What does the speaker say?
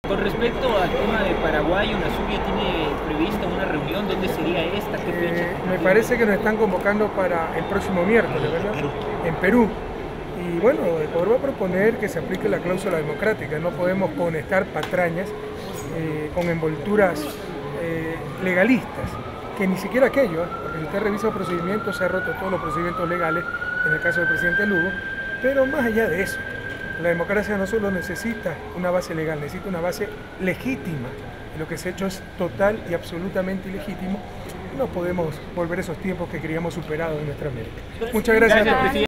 Con respecto al tema de Paraguay, UNASUR ya tiene prevista una reunión. ¿Dónde sería esta? ¿Qué fecha? Me parece que nos están convocando para el próximo miércoles, ¿verdad? En Perú. Y bueno, Ecuador va a proponer que se aplique la cláusula democrática. No podemos conectar patrañas con envolturas legalistas, que ni siquiera aquello, porque si usted revisa los procedimientos, se han roto todos los procedimientos legales, en el caso del presidente Lugo, pero más allá de eso, la democracia no solo necesita una base legal, necesita una base legítima. Y lo que se ha hecho es total y absolutamente ilegítimo. No podemos volver a esos tiempos que queríamos superados en nuestra América. Muchas gracias. Gracias, presidente.